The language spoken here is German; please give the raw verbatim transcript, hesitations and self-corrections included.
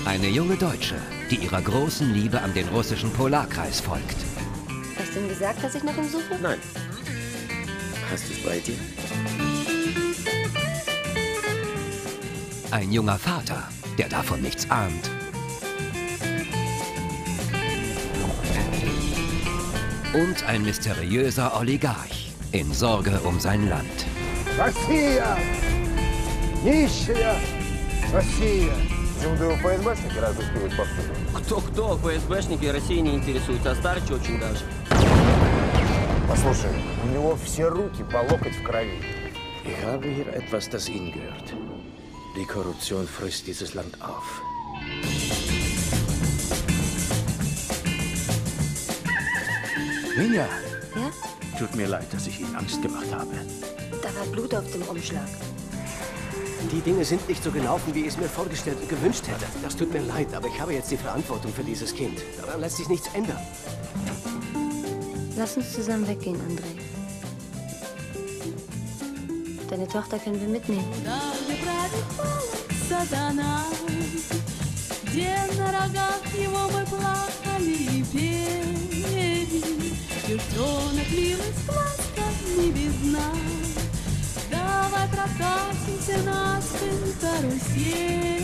Eine junge Deutsche, die ihrer großen Liebe an den russischen Polarkreis folgt. Hast du ihm gesagt, dass ich nach ihm suche? Nein. Hast du es bei dir? Ein junger Vater, der davon nichts ahnt. Und ein mysteriöser Oligarch in Sorge um sein Land. Россия! Нищая Россия! ФСБшники разыскивают повсюду. Кто-кто? ФСБшники Россией не интересуются, а Старыч очень даже. Послушай, у него все руки по локоть в крови. Ich habe hier etwas, das Ihnen gehört. Die Korruption frisst dieses Land auf. Minja! Ja? Tut mir leid, dass ich Ihnen Angst gemacht habe. Da war Blut auf dem Umschlag. Die Dinge sind nicht so gelaufen, wie ich es mir vorgestellt und gewünscht hätte. Das tut mir leid, aber ich habe jetzt die Verantwortung für dieses Kind. Daran lässt sich nichts ändern. Lass uns zusammen weggehen, André. Deine Tochter können wir mitnehmen. Давай прокатимся на спин карусель.